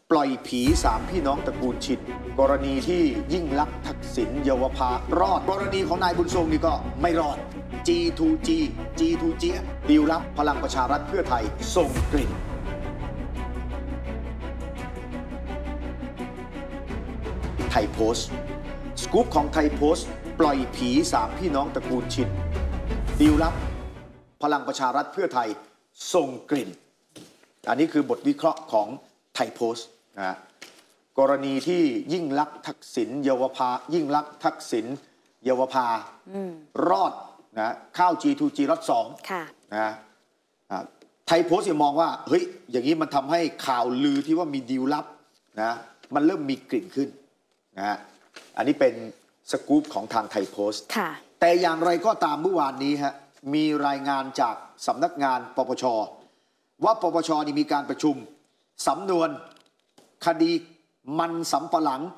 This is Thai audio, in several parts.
ปล่อยผี3พี่น้องตระกูลชินกรณีที่ยิ่งลักษณ์ทักษิณเยาวภารอดกรณีของนายบุญทรงนี่ก็ไม่รอด G2G ดีลลับพลังประชารัฐเพื่อไทยส่งกลิ่นไทยโพสต์สกู๊ปของไทยโพสต์ปล่อยผี3พี่น้องตระกูลชินดีลลับพลังประชารัฐเพื่อไทยส่งกลิ่นอันนี้คือบทวิเคราะห์ของไทยโพสต์นะกรณีที่ยิ่งลักษณ์ทักษิณเยาวภายิ่งลักษณ์ทักษิณเยาวภารอดนะเข้า G2G ล็อต2นะไทยโพสต์มองว่าเฮ้ยอย่างนี้มันทำให้ข่าวลือที่ว่ามีดีลลับนะมันเริ่มมีกลิ่นขึ้นนะอันนี้เป็นสกู๊ปของทางไทยโพสต์แต่อย่างไรก็ตามเมื่อวานนี้ฮะมีรายงานจากสำนักงานปปชว่าปปชนี่มีการประชุมสำนวนคดีมันสำปะหลัง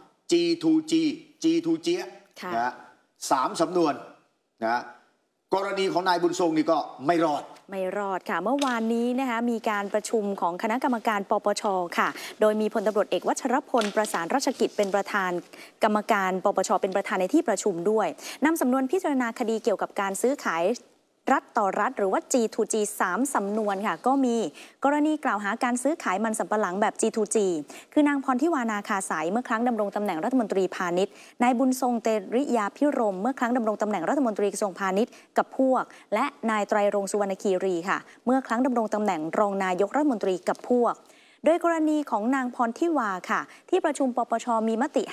G2G นะ3สำนวนนะกรณีของนายบุญทรงนี่ก็ไม่รอดค่ะเมื่อวานนี้นะคะมีการประชุมของคณะกรรมการปปชค่ะโดยมีพลตำรวจเอกวัชรพลประสานราชกิจเป็นประธานกรรมการปปชเป็นประธานในที่ประชุมด้วยนำสำนวนพิจารณาคดีเกี่ยวกับการซื้อขายรัฐต่อรัฐหรือว่า G2G 3 สำนวนค่ะก็มีกรณีกล่าวหาการซื้อขายมันสำปะหลังแบบ G2G คือนางพรทิวานาคาสายเมื่อครั้งดำรงตำแหน่งรัฐมนตรีพาณิชย์นายบุญทรงเตริยาภิรมย์เมื่อครั้งดำรงตำแหน่งรัฐมนตรีกระทรวงพาณิชย์กับพวกและนายไตรรงค์สุวรรณคีรีค่ะเมื่อครั้งดำรงตำแหน่งรองนายกรัฐมนตรีกับพวกโดยกรณีของนางพรทิวาค่ะที่ประชุมปปชมีมติ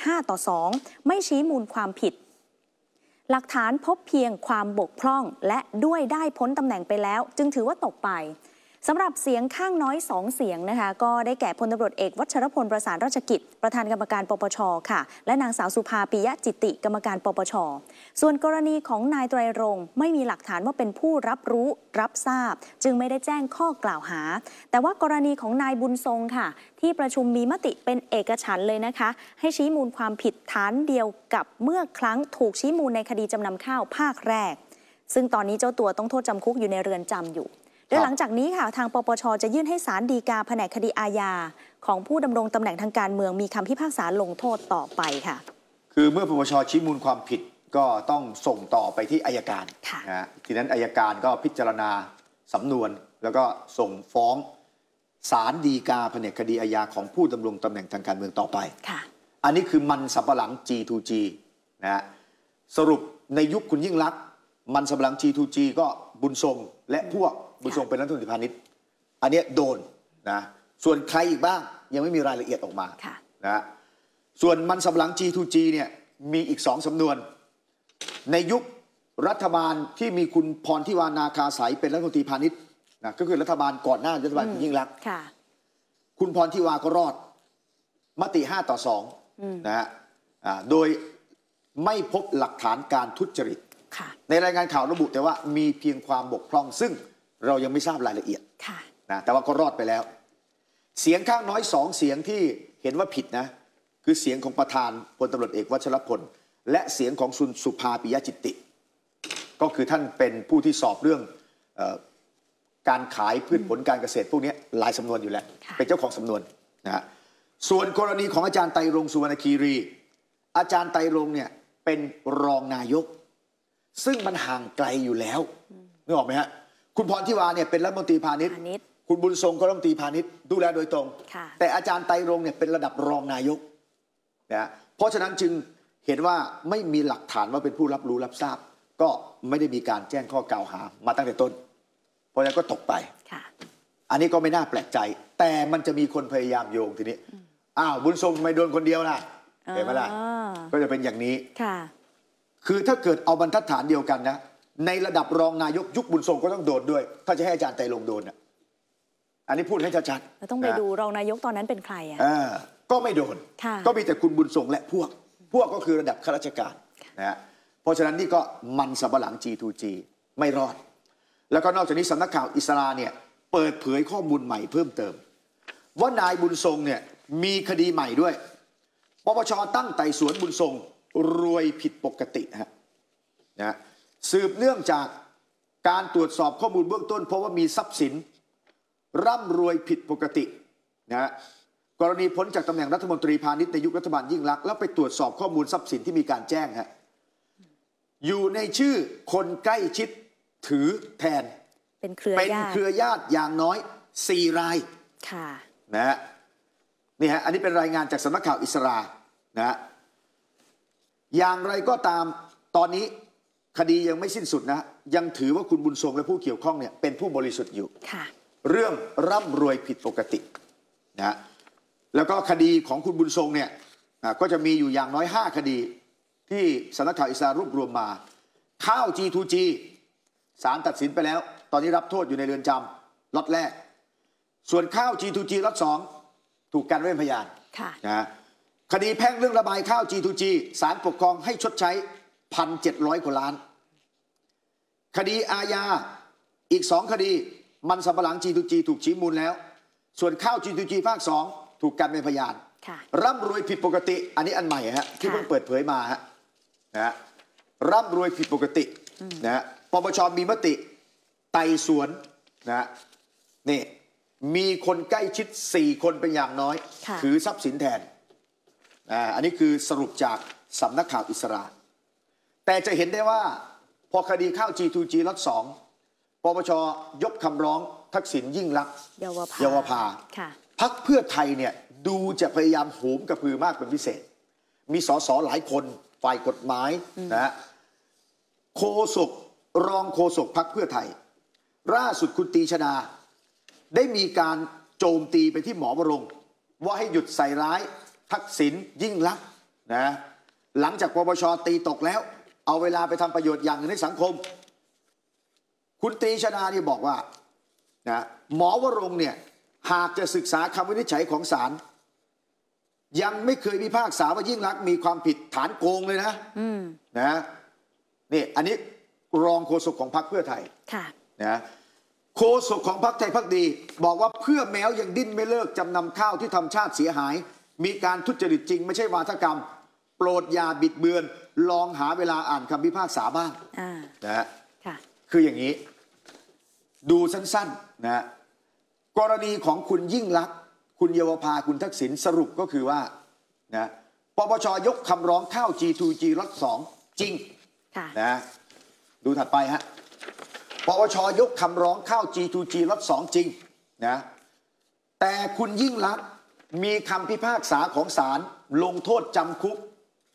5-2ไม่ชี้มูลความผิดหลักฐานพบเพียงความบกพร่องและด้วยได้พ้นตำแหน่งไปแล้วจึงถือว่าตกไปสำหรับเสียงข้างน้อย2เสียงนะคะก็ได้แก่พลตำรวจเอกวัชรพลประสานราชกิจประธานกรรมการปปชค่ะและนางสาวสุภาปิยะจิตติกรรมการปปชส่วนกรณีของนายไตรรงค์ไม่มีหลักฐานว่าเป็นผู้รับรู้รับทราบจึงไม่ได้แจ้งข้อกล่าวหาแต่ว่ากรณีของนายบุญทรงค่ะที่ประชุมมีมติเป็นเอกฉันท์เลยนะคะให้ชี้มูลความผิดฐานเดียวกับเมื่อครั้งถูกชี้มูลในคดีจำนำข้าวภาคแรกซึ่งตอนนี้เจ้าตัวต้องโทษจำคุกอยู่ในเรือนจำอยู่โดยหลังจากนี้ค่ะทางปปชจะยื่นให้ศาลฎีกาแผนกคดีอาญาของผู้ดำรงตำแหน่งทางการเมืองมีคำพิพากษาลงโทษต่อไปค่ะคือเมื่อปปชชี้มูลความผิดก็ต้องส่งต่อไปที่อัยการนะทีนั้นอัยการก็พิจารณาสำนวนแล้วก็ส่งฟ้องศาลฎีกาแผนกคดีอาญาของผู้ดำรงตำแหน่งทางการเมืองต่อไปอันนี้คือมันสำปะหลัง G2G นะสรุปในยุคคุณยิ่งลักษณ์มันสำปะหลัง G2G ก็บุญทรงและพวกบุญทรงเป็นรัฐมนตรีพาณิชย์อันนี้โดนนะส่วนใครอีกบ้างยังไม่มีรายละเอียดออกมานะส่วนมันสำปะหลัง G2G เนี่ยมีอีก2สำนวนในยุครัฐบาลที่มีคุณพรทิวานาคาสายเป็นรัฐมนตรีพาณิชย์นะก็คือรัฐบาลก่อนหน้ารัฐบาลคุณยิ่งลักษณ์คุณพรทิวาก็รอดมติ5-2นะฮะโดยไม่พบหลักฐานการทุจริตในรายงานข่าวระบุแต่ว่ามีเพียงความบกพร่องซึ่งเรายังไม่ทราบรายละเอียดนะแต่ว่าก็รอดไปแล้วเสียงข้างน้อย2เสียงที่เห็นว่าผิดนะคือเสียงของประธานพลตำรวจเอกวัชรพลและเสียงของสุภาปิยะจิตติก็คือท่านเป็นผู้ที่สอบเรื่องการขายพืชผลการเกษตรพวกนี้หลายสำนวนอยู่แล้วเป็นเจ้าของสำนวนนะฮะส่วนกรณีของอาจารย์ไตรรงค์สุวรรณคีรีอาจารย์ไตรรงค์เนี่ยเป็นรองนายกซึ่งมันห่างไกลอยู่แล้วนึกออกไหมฮะคุณพรทิวาเนี่ยเป็นรัฐมนตรีพาณิชย์คุณบุญทรงก็รัฐมนตรีพาณิชย์ดูแลโดยตรงแต่อาจารย์ไตรรงค์เนี่ยเป็นระดับรองนายกนะเพราะฉะนั้นจึงเห็นว่าไม่มีหลักฐานว่าเป็นผู้รับรู้รับทราบก็ไม่ได้มีการแจ้งข้อกล่าวหามาตั้งแต่ต้นเพราะฉะนั้นก็ตกไปอันนี้ก็ไม่น่าแปลกใจแต่มันจะมีคนพยายามโยงทีนี้บุญทรงไม่โดนคนเดียวล่ะเห็นไหมล่ะก็จะเป็นอย่างนี้คือถ้าเกิดเอาบรรทัดฐานเดียวกันนะในระดับรองนายกยุคบุญทรงก็ต้องโดนด้วยถ้าจะให้อาจารย์ไตรรงค์โดนอันนี้พูดให้ชัดๆต้องไปดูรองนายกตอนนั้นเป็นใครก็ไม่โดนก็มีแต่คุณบุญทรงและพวกก็คือระดับข้าราชการนะเพราะฉะนั้นนี่ก็มันสำปะหลัง G2G ไม่รอดแล้วก็นอกจากนี้สำนักข่าวอิสราเนี่ยเปิดเผยข้อมูลใหม่เพิ่มเติมว่านายบุญทรงเนี่ยมีคดีใหม่ด้วยปปชตั้งไต่สวนบุญทรงรวยผิดปกตินะสืบเนื่องจากการตรวจสอบข้อมูลเบื้องต้นเพราะว่ามีทรัพย์สินร่ำรวยผิดปกตินะกรณีพ้นจากตำแหน่งรัฐมนตรีพาณิชย์ในยุครัฐบาลยิ่งลักษณ์แล้วไปตรวจสอบข้อมูลทรัพย์สินที่มีการแจ้งฮะอยู่ในชื่อคนใกล้ชิดถือแทนเป็นเครือญาติอย่างน้อย4 รายค่ะนะฮะนี่ฮะอันนี้เป็นรายงานจากสำนักข่าวอิสรานะฮะอย่างไรก็ตามตอนนี้คดียังไม่สิ้นสุดนะยังถือว่าคุณบุญทรงและผู้เกี่ยวข้องเนี่ยเป็นผู้บริสุทธิ์อยู่เรื่องร่ำรวยผิดปกตินะแล้วก็คดีของคุณบุญทรงเนี่ยก็จะมีอยู่อย่างน้อย5 คดีที่สำนักข่าวอิสรารวบรวมมาข้าว G2G ศาลตัดสินไปแล้วตอนนี้รับโทษอยู่ในเรือนจำล็อตแรกส่วนข้าว G2G ล็อต2ถูกกันไว้เป็นพยานนะคดีแพ่งเรื่องระบายข้าว G2G ศาลปกครองให้ชดใช้ 1,700 กว่าล้านคดีอาญาอีก2 คดีมันสำปะหลัง G2G ถูกชี้มูลแล้วส่วนข้าว G2G ภาค2ถูกกันเป็นพยานร่ำรวยผิดปกติอันนี้อันใหม่ฮะที่เพิ่งเปิดเผยมาฮะนะร่ำรวยผิดปกตินะปปชมีมติไต่สวนนะนี่มีคนใกล้ชิด4 คนเป็นอย่างน้อยถือทรัพย์สินแทนอันนี้คือสรุปจากสำนักข่าวอิสราแต่จะเห็นได้ว่าพอคดีข้าว G2G ล็อต2ปปชยกคำร้องทักษิณยิ่งลักษณ์เยาวภาพรรคเพื่อไทยเนี่ยดูจะพยายามโหมกระพือมากเป็นพิเศษมีสสหลายคนฝ่ายกฎหมายนะโฆษกรองโฆษกพรรคเพื่อไทยล่าสุดคุณตีชดาได้มีการโจมตีไปที่หมอวรงค์ว่าให้หยุดใส่ร้ายทักษิณยิ่งลักษณ์นะหลังจากปปชตีตกแล้วเอาเวลาไปทำประโยชน์อย่างหนึ่งในสังคมคุณตีชดาที่บอกว่านะหมอวรงค์เนี่ยหากจะศึกษาคำวินิจฉัยของศาลยังไม่เคยพิพากษาว่ายิ่งลักษณ์มีความผิดฐานโกงเลยนะนะนี่อันนี้รองโฆษกของพรรคเพื่อไทยนะโฆษกของพรรคไทยพรรคดีบอกว่าเพื่อแม้วยังดิ้นไม่เลิกจำนำข้าวที่ทำชาติเสียหายมีการทุจริตจริงไม่ใช่วาทกรรมโปรดอย่าบิดเบือนลองหาเวลาอ่านคำพิพากษาบ้างนะฮะคืออย่างนี้ดูสั้นๆนะกรณีของคุณยิ่งลักษณ์คุณเยาวภาคุณทักษิณสรุปก็คือว่านะปปชยกคำร้องข้าว G2G ล็อต2จริงนะดูถัดไปฮะปปชยกคำร้องข้าว G2G ล็อต2จริงนะแต่คุณยิ่งลักษณ์มีคำพิพากษาของศาลลงโทษจำคุก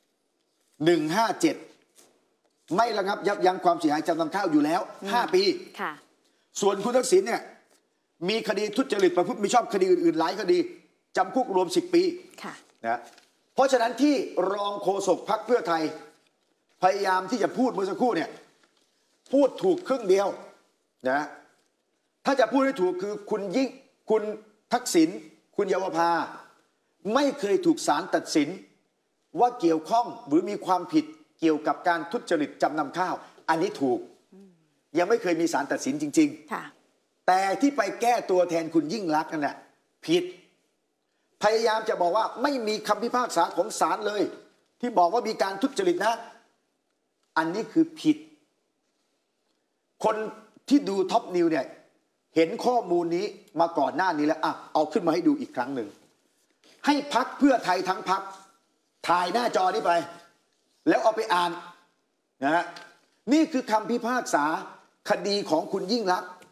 157ไม่ระงับยับยั้งความเสียหายจำนำข้าวอยู่แล้ว5 ปีส่วนคุณทักษิณเนี่ยมีคดีทุจริตประพฤติมิชอบคดีอื่นๆหลายคดีจำคุกรวม10 ปีนะเพราะฉะนั้นที่รองโฆษกพรรคเพื่อไทยพยายามที่จะพูดเมื่อสักครู่เนี่ยพูดถูกครึ่งเดียวนะถ้าจะพูดให้ถูกคือคุณทักษิณคุณเยาวภาไม่เคยถูกศาลตัดสินว่าเกี่ยวข้องหรือมีความผิดเกี่ยวกับการทุจริตจำนำข้าวอันนี้ถูกยังไม่เคยมีศาลตัดสินจริงๆแต่ที่ไปแก้ตัวแทนคุณยิ่งลักษณ์นั่นแหละผิดพยายามจะบอกว่าไม่มีคำพิพากษาของศาลเลยที่บอกว่ามีการทุจริตนะอันนี้คือผิดคนที่ดูท็อปนิวเนี่ยเห็นข้อมูลนี้มาก่อนหน้านี้แล้วเอาขึ้นมาให้ดูอีกครั้งหนึ่งให้พรรคเพื่อไทยทั้งพรรคถ่ายหน้าจอนี้ไปแล้วเอาไปอ่านนะนี่คือคำพิพากษาคดีของคุณยิ่งลักษณ์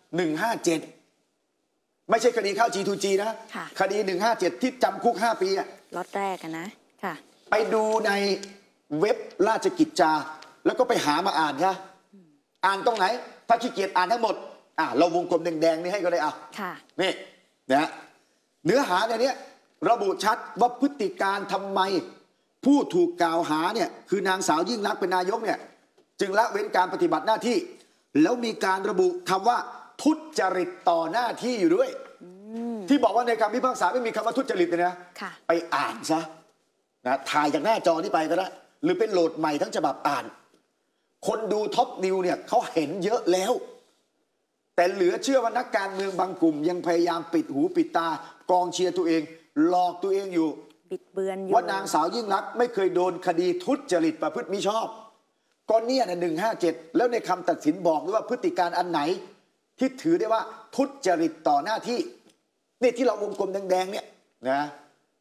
157ไม่ใช่คดีเข้า G2G นะคดี157ที่จำคุก5 ปีล็อตแรกนะค่ะไปดูในเว็บราชกิจจาแล้วก็ไปหามาอ่านค่ะอ่านตรงไหนถ้าขี้เกียจอ่านทั้งหมดเราวงกลมแดงๆนี่ให้ก็ได้นี่นะเนื้อหาในนี้ระบุชัดว่าพฤติการทำไมผู้ถูกกล่าวหาเนี่ยคือนางสาวยิ่งลักษณ์เป็นนายกเนี่ยจึงละเว้นการปฏิบัติหน้าที่แล้วมีการระบุคำว่าทุจริตต่อหน้าที่อยู่ด้วยที่บอกว่าในคำพิพากษาไม่มีคำว่าทุจริตเลยนะไปอ่านซะนะถ่ายจากหน้าจอนี้ไปก็ได้หรือเป็นโหลดใหม่ทั้งฉบับอ่านคนดูท็อปนิวเนี่ยเขาเห็นเยอะแล้วแต่เหลือเชื่อว่านักการเมืองบางกลุ่มยังพยายามปิดหูปิดตากองเชียร์ตัวเองหลอกตัวเองอยู่บิดเบือนอยู่ว่านางสาวยิ่งลักษณ์ไม่เคยโดนคดีทุจริตประพฤติมิชอบก็เนี่ยนะ157แล้วในคำตัดสินบอกด้วยว่าพฤติการอันไหนที่ถือได้ว่าทุจริตต่อหน้าที่นี่ที่เราวงกลมแดงๆเนี่ยนะ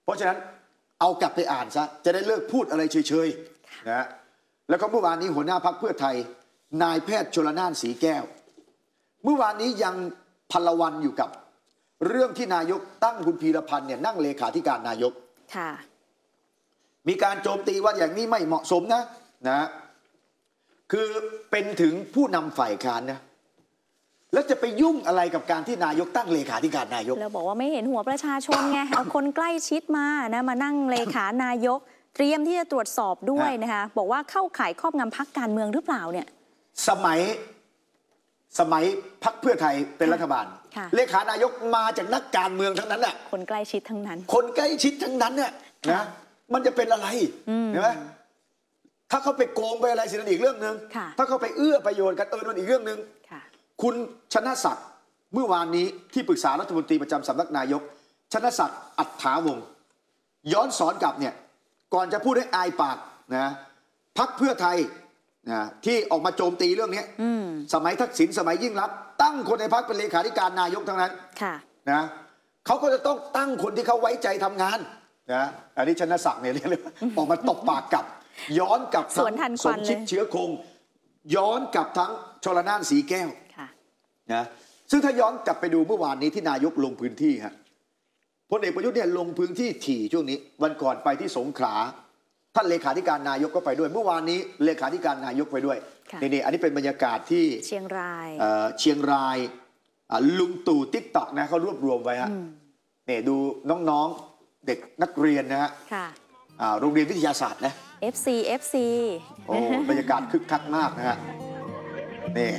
เพราะฉะนั้นเอากลับไปอ่านซะจะได้เลิกพูดอะไรเฉยๆนะแล้วก็เมื่อวานนี้หัวหน้าพรรคเพื่อไทยนายแพทย์ชลน่านสีแก้วเมื่อวานนี้ยังพลวันอยู่กับเรื่องที่นายกตั้งคุณพีรพันธ์เนี่ยนั่งเลขาธิการนายกค่ะมีการโจมตีว่าอย่างนี้ไม่เหมาะสมนะคือเป็นถึงผู้นำฝ่ายค้านนะแล้วจะไปยุ่งอะไรกับการที่นายกตั้งเลขาธิการนายกแล้วบอกว่าไม่เห็นหัวประชาชนไง เอาคนใกล้ชิดมานะมานั่งเลขานายกเตรียมที่จะตรวจสอบด้วยนะคะบอกว่าเข้าข่ายครอบงำพรรคการเมืองหรือเปล่าเนี่ยสมัยพรรคเพื่อไทยเป็นรัฐบาลเลขานายกมาจากนักการเมืองทั้งนั้นแหละคนใกล้ชิดทั้งนั้นคนใกล้ชิดทั้งนั้นเนี่ยนะมันจะเป็นอะไรเห็นไหมถ้าเขาไปโกงไปอะไรสิ่งนั้นอีกเรื่องหนึ่งถ้าเขาไปเอื้อประโยชน์กันนั่นอีกเรื่องหนึ่งคุณชนะศักดิ์เมื่อวานนี้ที่ปรึกษารัฐมนตรีประจำสำนักนายกชนะศักดิ์อัฏฐาวงศ์ย้อนสอนกลับเนี่ยก่อนจะพูดให้อายปากนะพรรคเพื่อไทยนะที่ออกมาโจมตีเรื่องนี้สมัยทักษิณสมัยยิ่งลักษณ์ตั้งคนในพรรคเป็นเลขาธิการนายกทั้งนั้นนะเขาก็จะต้องตั้งคนที่เขาไว้ใจทำงานนะอันนี้ชนะศักดิ์เนี่ยเรียกออกมาตบปากกลับย้อนกับทั้งสมคิดเชื้อคงย้อนกับทั้งชลน่านสีแก้วนะซึ่งถ้าย้อนกลับไปดูเมื่อวานนี้ที่นายกลงพื้นที่ฮะพลเอกประยุทธ์เนี่ยลงพื้นที่ถี่ช่วงนี้วันก่อนไปที่สงขลาท่านเลขาธิการนายกก็ไปด้วยเมื่อวานนี้เลขาธิการนายกไปด้วยนี่อันนี้เป็นบรรยากาศที่เชียงรายลุงตู่ติ๊กต็อกนะเขารวบรวมไว้ฮะนี่ดูน้องๆเด็กนักเรียนนะฮะโรงเรียนวิทยาศาสตร์นะ FC โอ้บรรยากาศคึกคักมากนะฮะนี่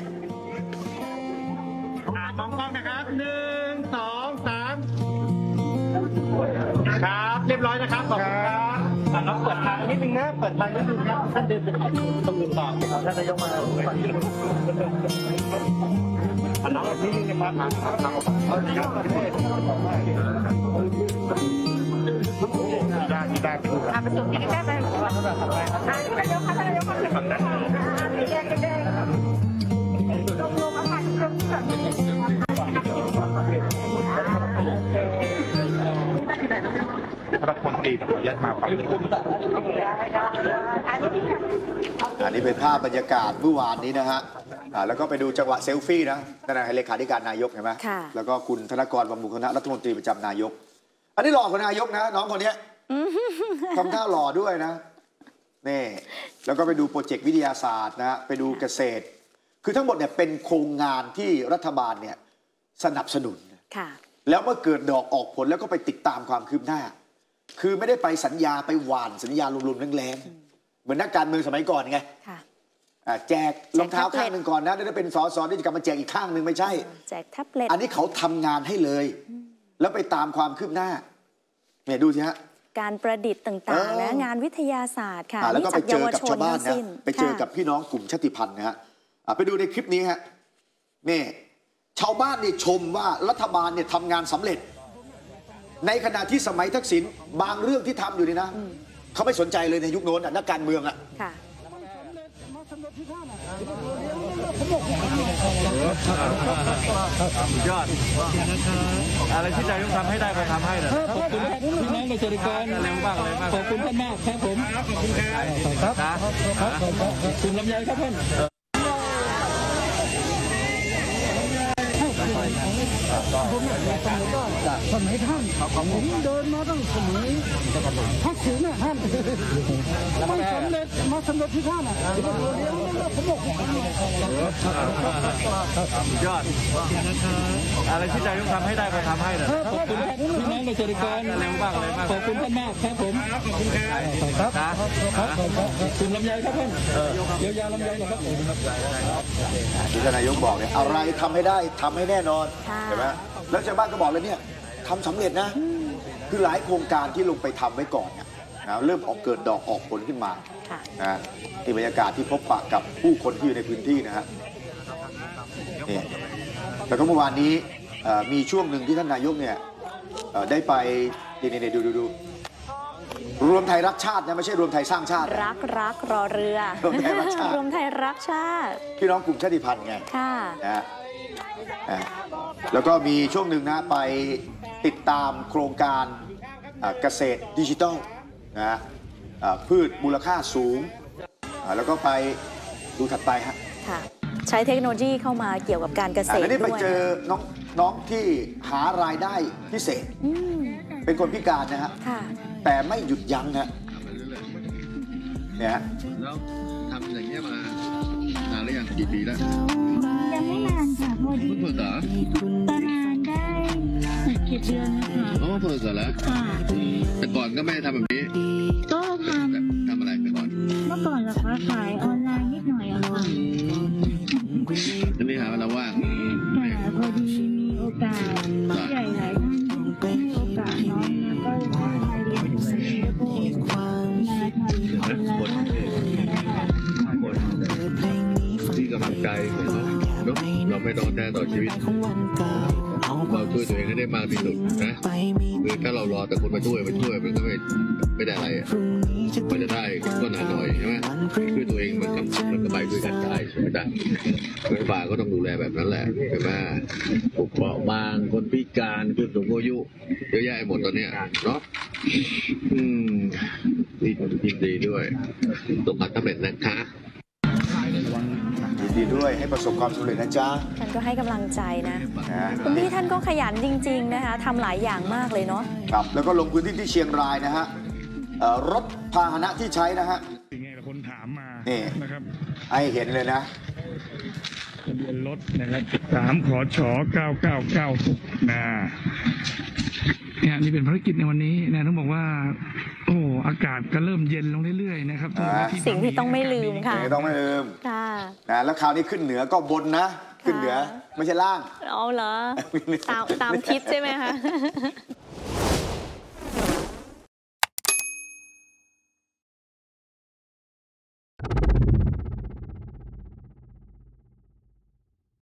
มองกล้องนะครับ1 2 3ครับเรียบร้อยนะครับขอบคุณครับน้องเปิดทางนิดนึงนะเปิดทางนิดนึงนะท่านเดินไปตรงอื่นต่อท่านนายกมาน้องนิดนึงนะครับได้ไปสู่ที่ได้ไปนายกค่ะนายกมาถึงแล้วแดงลงอาหารรัฐมนตรียัดมาฝั่งอันนี้เป็นภาพบรรยากาศเมื่อวานนี้นะฮะแล้วก็ไปดูจังหวะเซลฟี่นะนั่นนะเลขาธิการนายกเห็นไหมแล้วก็คุณธนกรบำรุงคณะรัฐมนตรีประจำนายกอันนี้หล่อกว่านายกนะน้องคนนี้ทำท่าหล่อด้วยนะนี่แล้วก็ไปดูโปรเจกต์วิทยาศาสตร์นะไปดูเกษตรคือทั้งหมดเนี่ยเป็นโครงงานที่รัฐบาลเนี่ยสนับสนุนแล้วเมื่อเกิดดอกออกผลแล้วก็ไปติดตามความคืบหน้าคือไม่ได้ไปสัญญาไปหว่านสัญญาลุมๆแรงๆเหมือนนักการเมืองสมัยก่อนไงแจกรองเท้าข้างหนึ่งก่อนนะได้เป็นสสที่จะกลับมาแจกอีกข้างหนึ่งไม่ใช่แจกแท็บเล็ตอันนี้เขาทำงานให้เลยแล้วไปตามความคืบหน้าเนี่ยดูสิฮะการประดิษฐ์ต่างๆนะงานวิทยาศาสตร์ค่ะแล้วก็ไปเจอกับชาวบ้านนะไปเจอกับพี่น้องกลุ่มชาติพันธุ์นะฮะไปดูในคลิปนี้ฮะนี่ชาวบ้านนี่ชมว่ารัฐบาลเนี่ยทำงานสำเร็จในขณะที่สมัยทักษิณบางเรื่องที่ทำอยู่นี่นะเขาไม่สนใจเลยในยุคโน้นนักการเมืองอ่ะยอดอะไรที่นายกทำให้ได้ก็ทำให้เลยขอบคุณพี่น้องเกษตรกรเร็วมากเลยขอบคุณท่านมากครับผมขอบคุณครับคุณลำไยครับท่านสมัยท่านผมเดินมาตั้งสมัยทักษิณท่านไม่สำเร็จมาสำเร็จที่ท่านผมบอกยอดอะไรที่นายกทำให้ได้ก็ทำให้เลยขอบคุณพี่น้องเกษตรกรเร็วมากเลยขอบคุณท่านมากครับผมขอบคุณครับคุณลำไยครับท่านเยียวยาลำไยนะครับที่ท่านนายกบอกเนี่ยอะไรทำให้ได้ทำให้แน่นอนใช่ไหมแล้วชาวบ้านก็บอกเลยเนี่ยทำสำเร็จนะคือหลายโครงการที่ลงไปทำไว้ก่อนนะเริ่มออกเกิดดอกออกผลขึ้นมานะที่บรรยากาศที่พบปะกับผู้คนที่อยู่ในพื้นที่นะฮะนี่แล้วก็เมื่อวานนี้มีช่วงหนึ่งที่ท่านนายกเนี่ยได้ไปนี่ดูรวมไทยรักชาตินะไม่ใช่รวมไทยสร้างชาติรักรอเรือรวมไทยรักชาติรวมไทยรักชาติพี่น้องกลุ่มชาติพันธุ์ไงนะแล้วก็มีช่วงหนึ่งนะไปติดตามโครงการเกษตรดิจิทัลนะฮะพืชมูลค่าสูงแล้วก็ไปดูถัดไปฮะค่ะใช้เทคโนโลยีเข้ามาเกี่ยวกับการเกษตรด้วยแล้วนี่ไปเจอน้องที่หารายได้พิเศษเป็นคนพิการนะฮะแต่ไม่หยุดยั้งฮะเนี่ยฮะแล้วทำอย่างเงี้ยมานานหรือยังกี่ปีแล้วยังไม่นานค่ะพอดีเพิ่งเหรอประมาณได้6-7 เดือนนะคะเพิ่งเหรอค่ะแต่ก่อนก็ไม่ได้ทำแบบนี้ก็ทำอะไรแต่ก่อนเมื่อก่อนเหรอคะขายออนไลน์นิดหน่อยอะค่ะจะไม่หาเวลาว่างแต่พอดีมีโอกาสผู้ใหญ่หลายท่านก็ให้โอกาสน้องแล้วก็มาเรียนรู้แล้วก็มาทำเป็นรายได้ที่กำลังใจของเราเราไม่ต้องแท้ต่อชีวิตเราช่วยตัวเองให้ได้มากที่สุดนะคือถ้าเรารอแต่คนมาช่วยมันก็ไม่ได้อะไรมันจะได้ก็นานหน่อยใช่ไหมช่วยตัวเองมันก็ไปด้วยกันได้ใช่ไหมจ๊ะรัฐบาลก็ต้องดูแลแบบนั้นแหละใช่ไหมผู้เปราะบางคนพิการผู้สูงอายุเยอะแยะหมดตอนนี้เนาะยินดีด้วยตรงกันสำเร็จนะคะยินดีด้วยให้ประสบความสำเร็จนะจ๊ะท่านก็ให้กำลังใจนะคุณพี่ท่านก็ขยันจริงๆนะคะทำหลายอย่างมากเลยเนาะครับแล้วก็ลงพื้นที่ที่เชียงรายนะฮะรถพาหนะที่ใช้นะฮะสิ่งไงคนถามมานี่นะครับให้เห็นเลยนะทะเบียนรถนะครับ3 ขช 9996เนี่ยนี่เป็นภารกิจในวันนี้นะต้องบอกว่าโอ้อากาศก็เริ่มเย็นลงเรื่อยๆนะครับสิ่งที่ต้องไม่ลืมค่ะต้องไม่ลืมนะแล้วคราวนี้ขึ้นเหนือก็บนนะขึ้นเหนือไม่ใช่ล่างเอาเหรอตามทิศใช่ไหมคะ